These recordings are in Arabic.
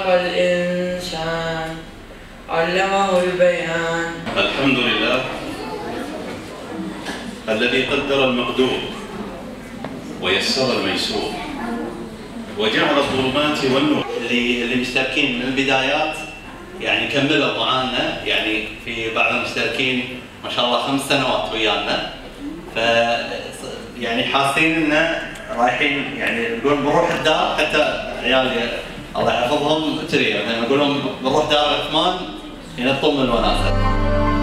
خلق الإنسان علمه البيان. الحمد لله الذي قدر المقدور ويسر الميسور وجعل الظلمات والنور. اللي مشتركين من البدايات يعني كملوا معانا، يعني في بعض المشتركين ما شاء الله 5 سنوات ويانا، ف يعني حاسين انه رايحين يعني نقول بنروح الدار، حتى عيالي الله يحفظهم كذي يعني نقول لهم بنروح دار عثمان ينطون من الوناسه.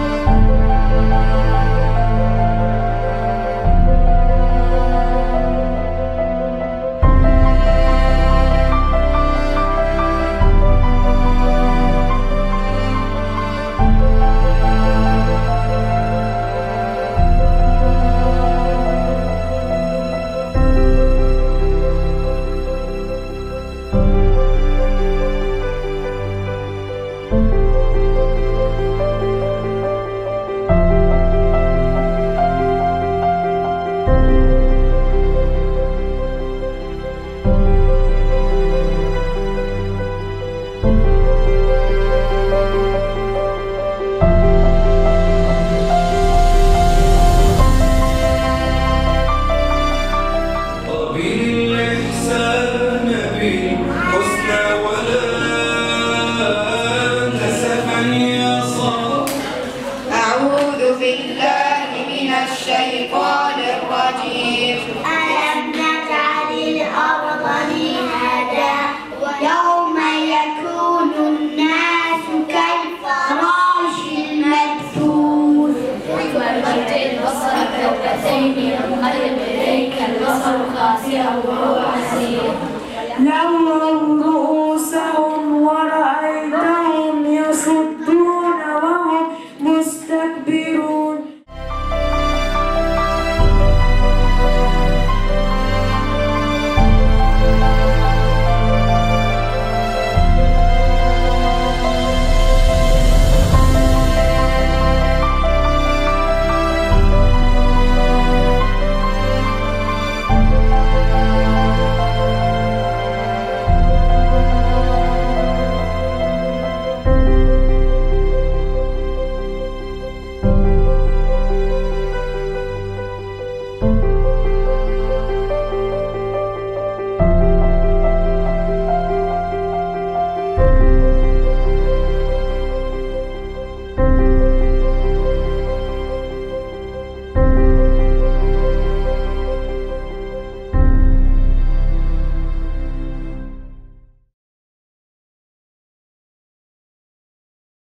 الشيطان الرجيم. ألم نجعل الأرض مهادا يوم يكون الناس كالفراش المبثوث وارجع البصر كرتين ينقلب إليك البصر خاسئا وهو حسير.